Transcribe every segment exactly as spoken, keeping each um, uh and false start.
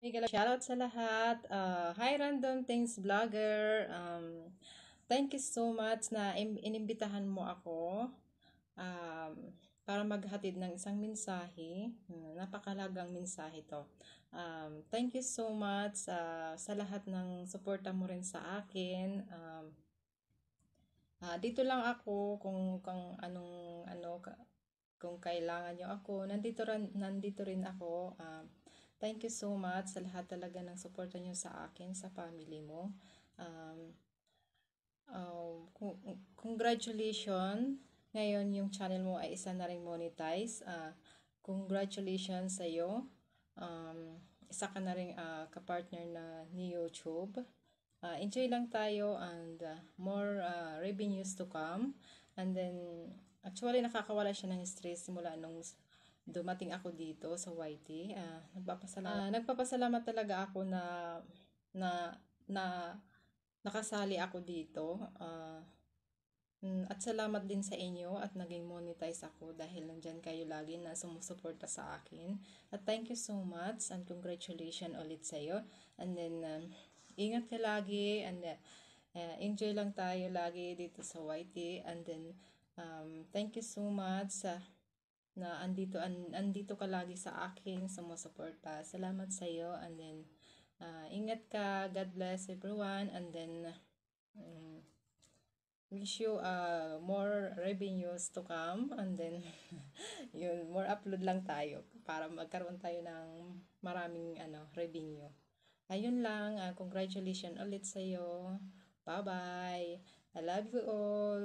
Miguel, shoutout sa lahat. Uh, hi, Random Things Vlogger. Um, thank you so much na im- inimbitahan mo ako um, para maghatid ng isang mensahe. Hmm, napakalagang mensahe to. Um, thank you so much uh, sa lahat ng suporta mo rin sa akin. Um, ah, dito lang ako kung, kung anong ano ka- kung kailangan nyo ako. Nandito rin, nandito rin ako. Um, thank you so much sa lahat talaga ng suporta nyo sa akin, sa family mo. Um, uh, Congratulations. Ngayon yung channel mo ay isa na ring monetize. Uh, congratulations sa iyo. Um, isa ka na ring uh, kapartner na ni YouTube. Uh, enjoy lang tayo and uh, more uh, revenues to come. And then, actually, nakakawala siya ng stress simula nung dumating ako dito sa Y T. Uh, nagpapasalamat, uh, nagpapasalamat talaga ako na na na nakasali ako dito. Uh, at salamat din sa inyo at naging monetize ako dahil nandyan kayo lagi na sumusuporta sa akin. At thank you so much and congratulations ulit sa iyo. And then, um, ingat ka lagi and uh, uh, enjoy lang tayo lagi dito sa Y T. And then, um, thank you so much uh, na andito, an, andito ka lagi sa akin, sumusuporta. Salamat sa iyo. And then, uh, ingat ka. God bless everyone. And then, um, wish you uh, more revenues to come and then yun, more upload lang tayo para magkaroon tayo ng maraming ano, revenue. Ayun lang, uh, congratulations ulit sa iyo. Bye-bye. I love you all.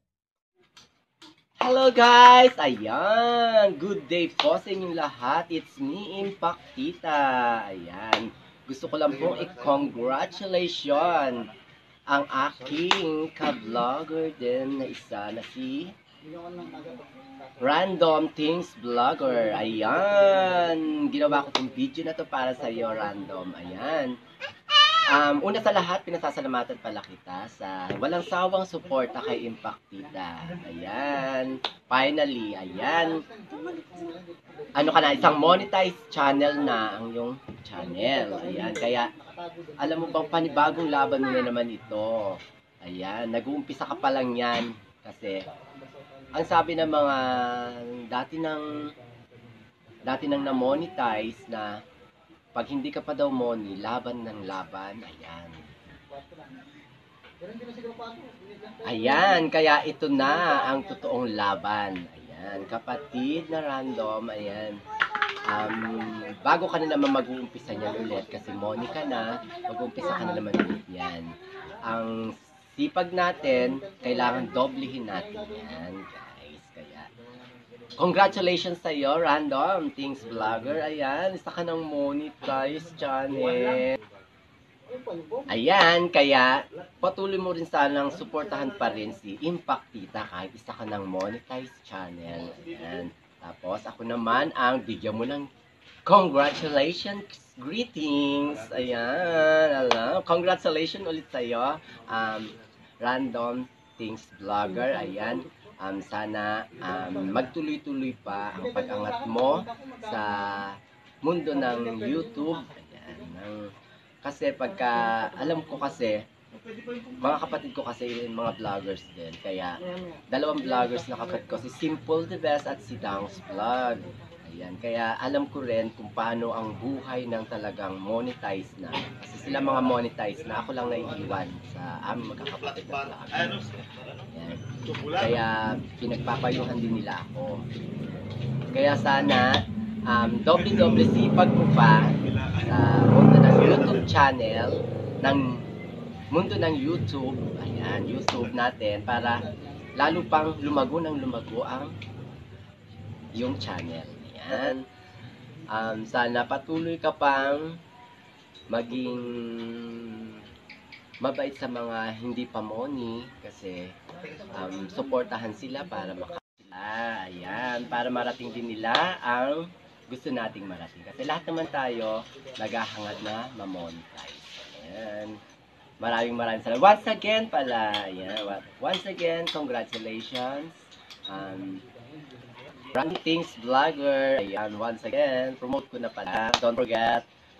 Hello guys! Ayan! Good day po sa inyong lahat. It's me, Impact Tita. Ayan. Gusto ko lang pong i-congratulation ang aking ka-vlogger din na isa na si Random Things Vlogger. Ayan! Ginawa ko itong video na to para sa iyo, Random. Ayan. Um, una sa lahat, pinasasalamatan pala kita sa walang sawang suporta kay Impact Tita. Ayan. Finally, ayan. Ano ka na, isang monetized channel na ang yung channel. Ayan. Kaya, alam mo bang panibagong laban mo na naman ito. Ayan. Nag-uumpisa ka pa lang yan. Kasi, ang sabi ng mga dati nang dati nang na-monetize na pag hindi ka pa daw money, laban ng laban, ayan. Ayan, kaya ito na ang totoong laban. Ayan, kapatid na Random, ayan. Um, bago ka na naman mag-uumpisa niyan ulit, kasi money ka na, mag-uumpisa ka na naman ulit yan. Ang sipag natin, kailangan doblihin natin yan, guys. Kaya, congratulations sa iyo, Random Things Vlogger. Ayan, isa ka ng monetize channel. Ayan, kaya patuloy mo rin sanang suportahan pa rin si Impact Tita kahit isa ka ng monetize channel. Ayan. Tapos ako naman ang bigyan mo ng congratulations, greetings. Ayan, alam. Congratulations ulit sa iyo, um, Random Things Vlogger. Ayan. Um, sana um, magtuloy-tuloy pa ang pag-angat mo sa mundo ng YouTube. Ayan, ng, kasi pagka, alam ko kasi, mga kapatid ko kasi yung mga vloggers din. Kaya, dalawang vloggers na kapatid ko, si Simple the Best at si Dang's Vlog. Ayan, kaya alam ko rin kung paano ang buhay ng talagang monetize na. Kasi sila mga monetize na, ako lang naiiwan sa aming magkakapatid na vlog. Ayan. Kaya pinagpapayuhan din nila ako. Kaya sana um, doble-doble sipag mo pa sa mundo ng YouTube channel, ng mundo ng YouTube, ayan, YouTube natin, para lalo pang lumago ng lumago ang yung channel. Ayan. Um, sana patuloy ka pang maging mabait sa mga hindi pa money kasi um, suportahan sila para makasila. Ayan, para marating din nila ang gusto nating marating. Kasi lahat naman tayo naghahangad na ma-monetize. Ayan. Maraming maraming salamat. Once again pala, ayan, once again, congratulations. Um, Randy Things Vlogger. Ayan, once again, promote ko na pala. Don't forget,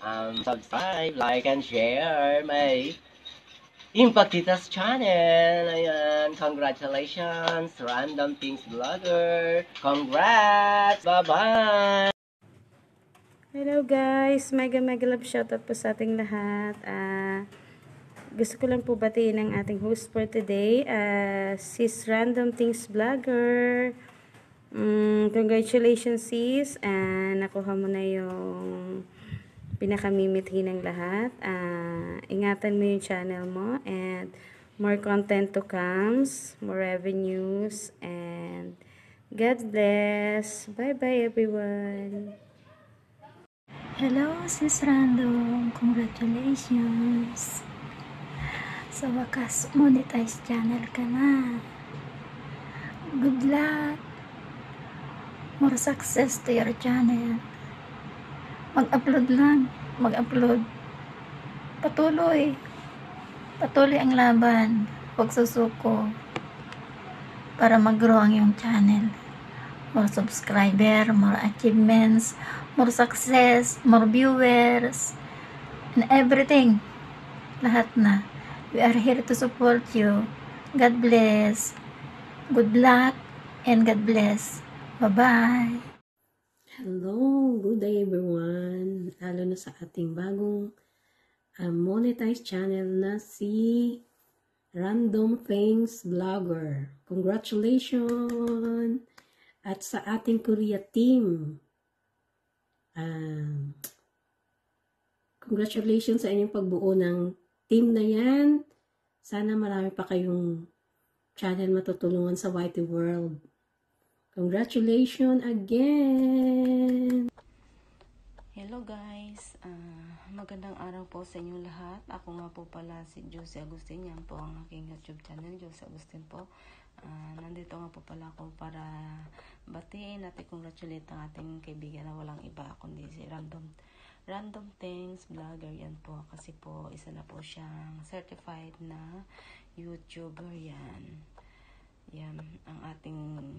um, subscribe, like, and share my Impact Tita's channel. Ayan, congratulations, Random Things Vlogger. Congrats! Bye-bye! Hello guys! Mega mega love shoutout po sa ating lahat. Uh, gusto ko lang po batiin ang ating host for today. Uh, sis Random Things Vlogger. Um, congratulations sis. Uh, nakuha mo na yung pinakamimithi ng lahat. Uh, ingatan mo yung channel mo. And more content to comes. More revenues. And God bless. Bye bye everyone. Hello, Sis Random. Congratulations. Sa wakas, monetize channel ka na. Good luck. More success to your channel. Mag-upload lang. Mag-upload. Patuloy. Patuloy ang laban. Huwag susuko. Para mag-grow ang iyong channel. More subscriber, more achievements, more success, more viewers, and everything. Lahat na. We are here to support you. God bless. Good luck and God bless. Bye-bye. Hello, good day everyone. Lalo na sa ating bagong uh, monetized channel na si Random Things Vlogger. Congratulations! At sa ating Korea team, uh, congratulations sa inyong pagbuo ng team na yan. Sana marami pa kayong channel matutulungan sa Whitey World. Congratulations again! Hello guys, uh, magandang araw po sa inyong lahat. Ako nga po pala si Josie Agustin. Yan po ang aking YouTube channel, Josie Agustin po. Uh, nandito nga po pala ako para batiin at i-congratulate ang ating kaibigan na walang iba kundi si Random Random Things Vlogger. Yan po, kasi po isa na po siyang certified na YouTuber. Yan yan ang ating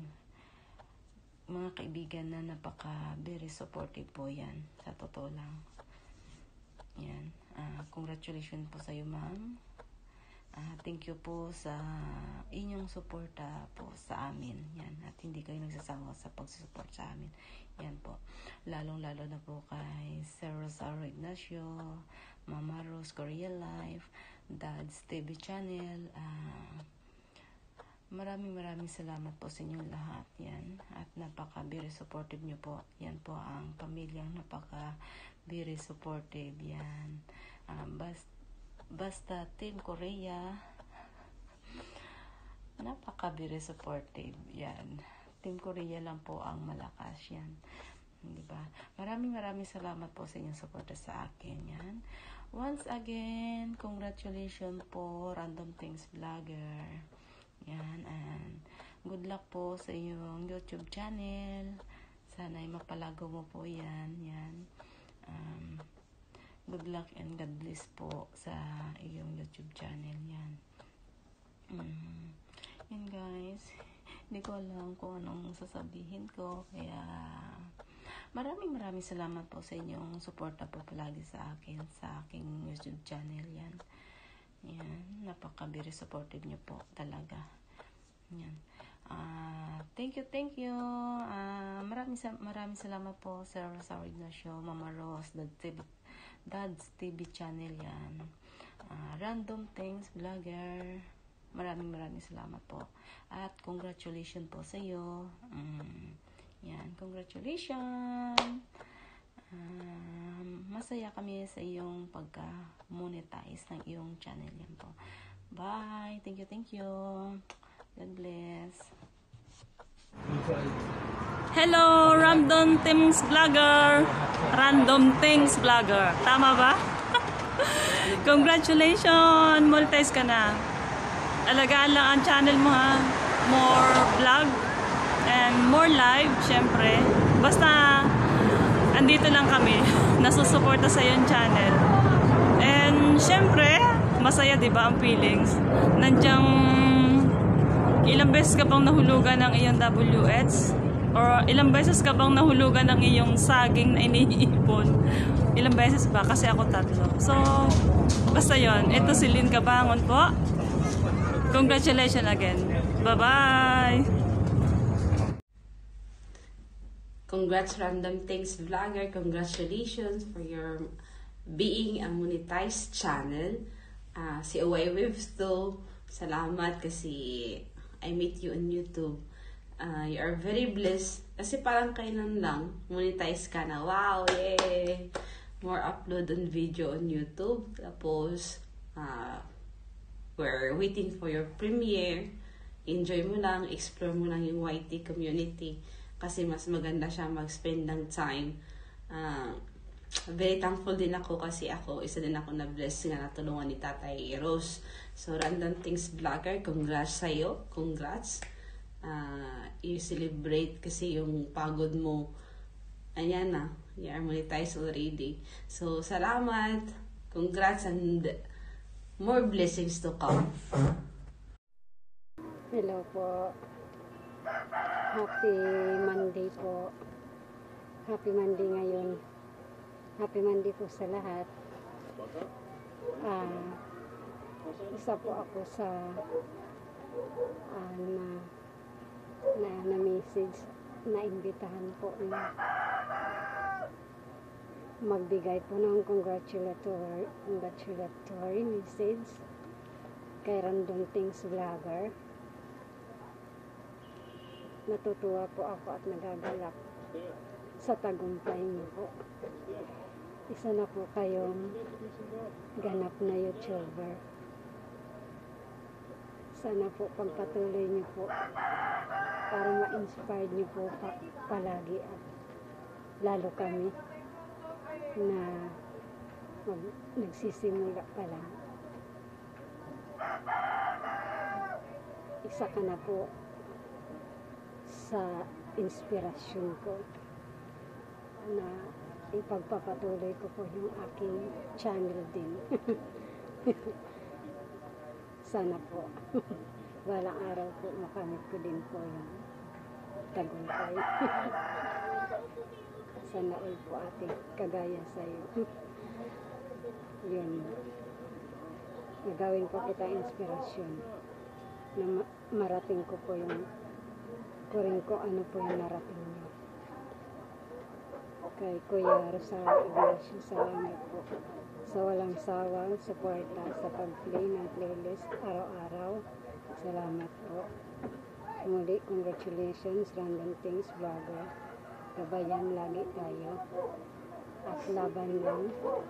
mga kaibigan na napaka very supportive po. Yan, sa totoo lang. Yan, uh, congratulations po sa iyo, ma'am. Uh, thank you po sa inyong suporta po sa amin. Yan, at hindi kayo nagsasawa sa pagsusupport sa amin. Yan po, lalong lalo na po kay Sir Rosario Ignacio, Mama Rose Korea Life, Dad's T V channel. uh, maraming maraming salamat po sa inyong lahat. Yan, at napaka very supportive nyo po. Yan po ang pamilyang napaka very supportive. Yan, uh, basta Basta Team Korea, napaka very supportive. Yan, Team Korea lang po ang malakas. Yan, diba? Maraming maraming salamat po sa inyong suporta sa akin. Yan, once again, congratulations po, Random Things Vlogger. Yan, and good luck po sa iyong YouTube channel. Sana ay mapalago mo po yan. Yan, um, good luck and God bless po sa iyong YouTube channel. Yan. Mm. Yan guys. Hindi ko alam kung anong sasabihin ko. Kaya maraming maraming salamat po sa inyong suporta po palagi sa akin, sa aking YouTube channel. Yan. Yan. Napaka very supportive nyo po talaga. Yan. Uh, thank you, thank you. Uh, maraming, maraming salamat po Sir Rosario Ignacio, Mama Rose, Dad T V Dad's T V channel. Yan, uh, Random Things Vlogger. Maraming maraming salamat po. At congratulations po sa iyo. Um, yan, congratulations. Uh, masaya kami sa iyong pagka-monetize ng iyong channel. Yan po. Bye. Thank you, thank you. God bless. Hello, Random Things Vlogger. Random Things Vlogger. Tama ba? Congratulations! Monetize ka na. Alagaan lang ang channel mo ha. More vlog and more live, syempre. Basta, andito lang kami. Nasusuporta sa yung channel. And syempre, masaya diba ang feelings? Nandiyan ilang beses ka pang nahulugan ng iyong W H Or ilang beses ka bang nahulugan ng iyong saging na iniipon? Ilang beses ba? Kasi ako tatlo. So, basta yon. Ito si Lynn Cabangon po. Congratulations again. Bye-bye! Congrats Random Things Vlogger. Congratulations for your being a monetized channel. Uh, si Away Waves too. Salamat kasi I meet you on YouTube. Uh, you are very blessed. Kasi parang kailan lang, monetize ka na. Wow, yay! More upload on video on YouTube. Tapos, uh, we're waiting for your premiere. Enjoy mo lang, explore mo lang yung Y T community. Kasi mas maganda siya mag-spend ng time. Uh, very thankful din ako kasi ako, isa din ako na-bless nga natulungan ni Tatay Rose. So, Random Things Vlogger, congrats sa'yo. Congrats. Uh, you celebrate kasi yung pagod mo. Ayan na, you are monetized already. So, salamat. Congrats and more blessings to come. Hello po. Happy Monday po. Happy Monday ngayon. Happy Monday po sa lahat. Uh, isa po ako sa uh, na na, na message na imbitahan po na magbigay po ng congratulatory congratulatory message kay Random Things Vlogger. Natutuwa po ako at nagagalak sa tagumpay niyo po. Isa na po kayong ganap na YouTuber. Sana po pagpatuloy niyo po para ma-inspire niyo po pa palagi at lalo kami na mag nagsisimula pa lang. Isa ka na po sa inspirasyon ko na ipagpapatuloy ko po yung aking channel din. Sana po walang araw po makamit ko din po yung tagumpay. Sana all po ate, kagaya sa'yo. Yun. Nagawin po kita inspirasyon na ma marating ko po yung kuring ko ano po yung narating niyo. Kay Kuya Rosario Ignacio, salamat po sa walang sawang suporta sa pag-play ng playlist araw-araw. Salamat po. Muli, congratulations Random Things Vlogger. Gabayan lagi tayo at laban lang.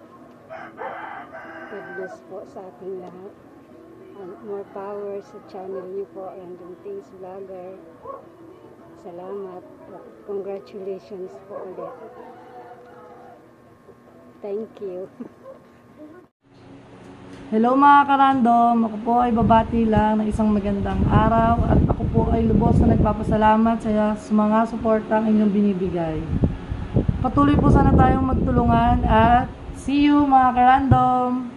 God bless po sa ating lahat and more power sa channel niyo po, Random Things Vlogger. Salamat at congratulations po ulit. Thank you. Hello mga karandom, ako po ay babati lang ng isang magandang araw at ako po ay lubos na nagpapasalamat sa, sa mga suportang inyong binibigay. Patuloy po sana tayong magtulungan at see you mga karandom!